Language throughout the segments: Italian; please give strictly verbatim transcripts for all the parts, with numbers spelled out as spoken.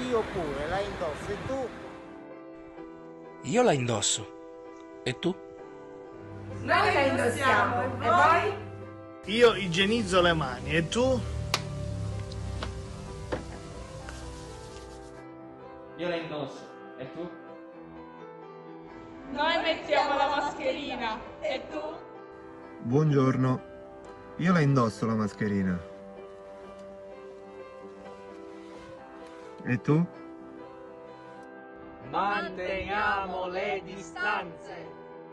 Io pure la indosso, e tu? Io la indosso. E tu? Noi la indossiamo, e voi? Io igienizzo le mani, e tu? Io la indosso, e tu? Noi mettiamo la mascherina, e tu? Buongiorno, io la indosso la mascherina. E tu? Manteniamo le distanze.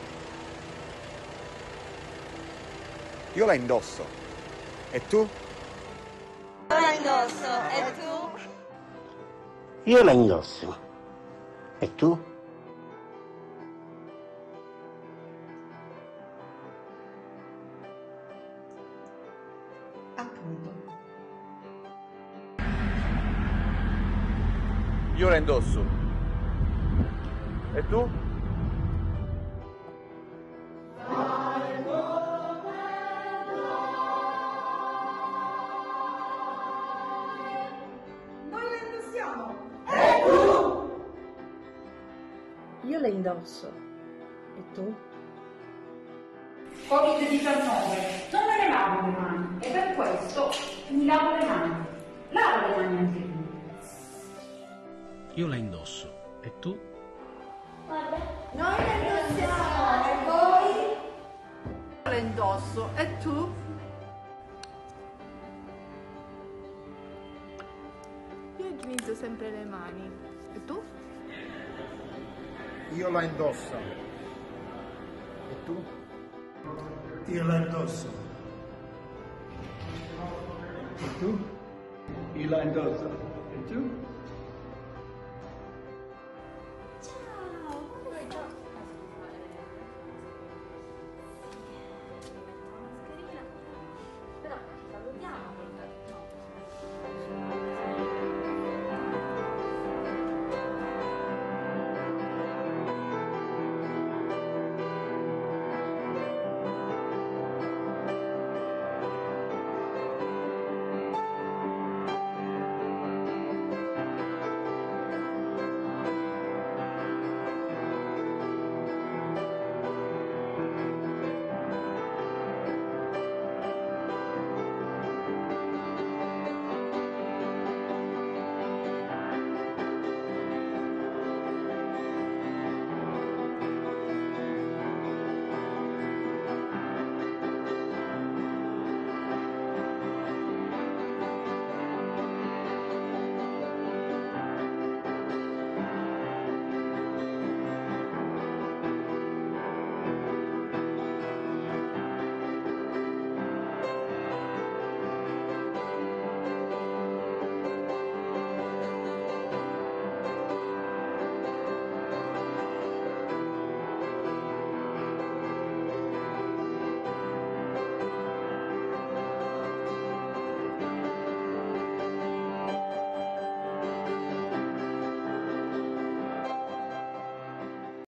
Io la indosso. E tu? Io la indosso, e tu? Io la indosso. E tu? Appunto. Io la indosso. E tu? Noi la indossiamo. Io la indosso. E tu? covid diciannove, non me ne lavo le mani e per questo mi lavo le mani. Lavo le mani anche tu. Io la indosso. E tu? Noi la indossiamo, e voi? Io la indosso, e tu? Io igienizzo sempre le mani, e tu? Io la indosso. E tu? Io la indosso. E tu? Io la indosso. E tu?